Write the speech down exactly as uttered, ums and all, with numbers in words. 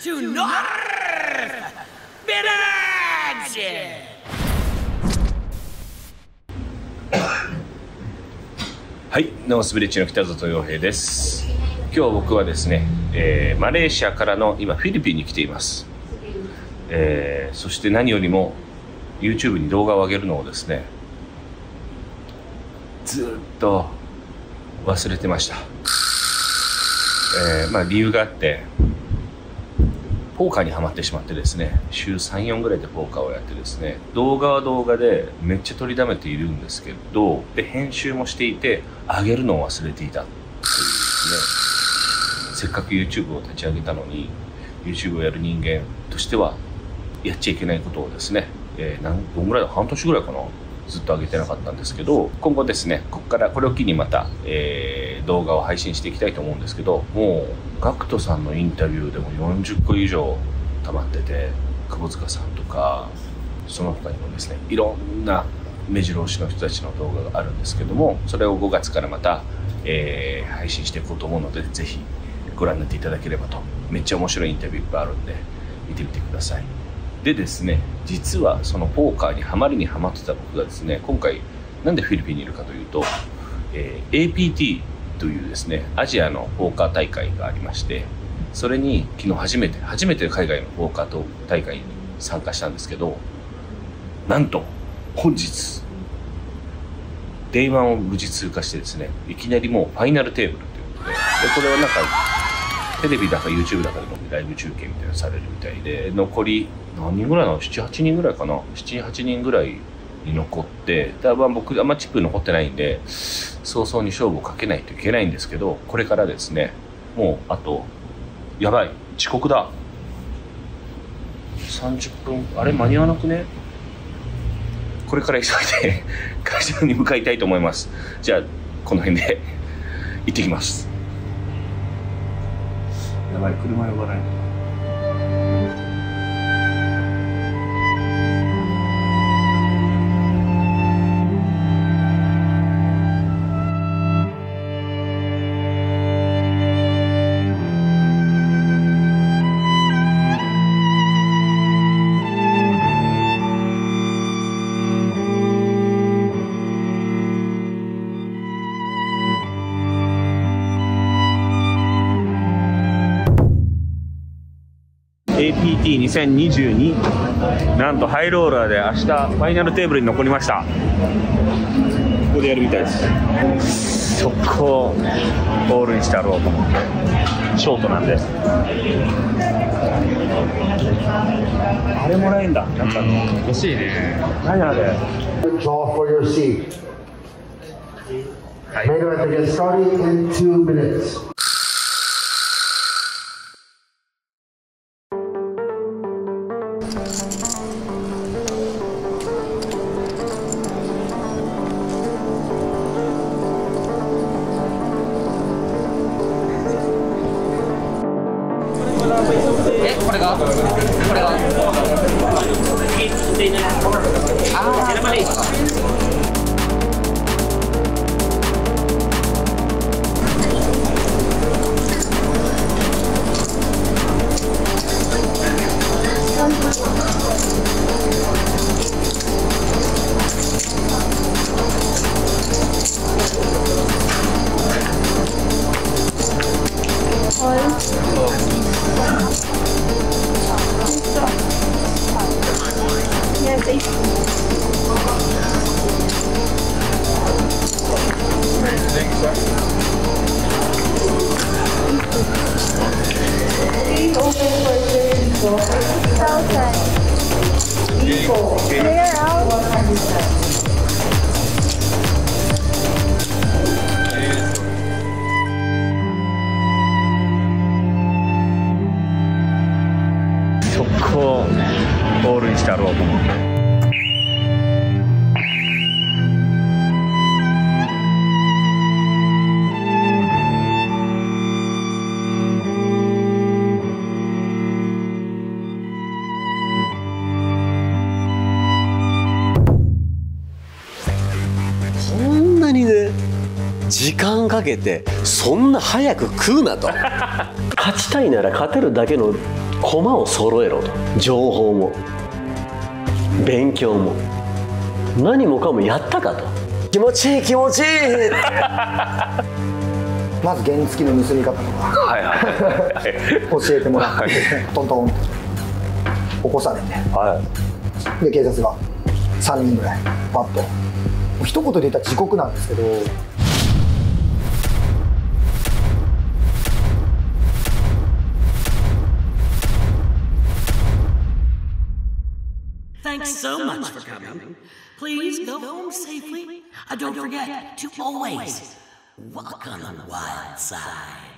to North Village! はい、ノースビレッジの北里洋平です。今日僕はですね、えー、マレーシアからの今フィリピンに来ています。えー、そして何よりも YouTube に動画を上げるのをですね、ずっと忘れてました。えー、まあ理由があって、ポーカーにハマってしまってですね、週さん、よんぐらいでポーカーをやってですね、動画は動画でめっちゃ撮りだめているんですけど、で編集もしていて上げるのを忘れていたというですね、せっかく YouTube を立ち上げたのに YouTube をやる人間としてはやっちゃいけないことをですね、えー、何どんぐらいだ半年ぐらいかな、ずっと上げてなかったんですけど、今後ですね、ここからこれを機にまた、えー、動画を配信していきたいと思うんですけど、もうガクトさんのインタビューでもよんじゅっこ以上溜まってて、窪塚さんとかその他にもですね、いろんな目白押しの人たちの動画があるんですけども、それをごがつからまた、えー、配信していこうと思うので、ぜひご覧になっていただければと。めっちゃ面白いインタビューいっぱいあるんで見てみてください。でですね、実はそのポーカーにハマりにハマってた僕がですね、今回なんでフィリピンにいるかというと、えー、エーピーティー というですね、アジアのポーカー大会がありまして、それに昨日初めて初めて海外のポーカー大会に参加したんですけど、なんと本日デイワンを無事通過してですね、いきなりもうファイナルテーブルということで、でこれはなんかテレビだか YouTube だかでもライブ中継みたいなのされるみたいで、残り何人ぐらいなの、なな、はちにんぐらいかな、なな、はちにんぐらいに残って、だから僕あんまチップ残ってないんで早々に勝負をかけないといけないんですけど、これからですね、もうあとやばい、遅刻だ、さんじゅっぷん、あれ間に合わなくね。これから急いで会場に向かいたいと思います。じゃあこの辺で行ってきます。やばい、車呼ばないと。エーピーティーにせんにじゅうに なんとハイローラーで明日ファイナルテーブルに残りました。ここでやるみたいです。速攻オールにしてやろうと思って、ショートなんで。あれもらえんだ、なんか欲しいね。何あれ。 Draw for your seat. Main event gets started in two minutes. Eh, これがこれがああ、選ばれいいか。 速攻オールにしてやろうと思って。 こんなにね、時間かけてそんな早く食うなと。勝ちたいなら勝てるだけの駒を揃えろと。情報も勉強も何もかもやったかと。気持ちいい気持ちいいまず原付の盗み方とかはいはい教えてもらってトントンって起こされて、 はで警察がさんにんぐらいパッと、一言で言ったら地獄なんですけど。 Thanks so much for coming. Please go home safely. Uh, don't forget to always walk on the wild side.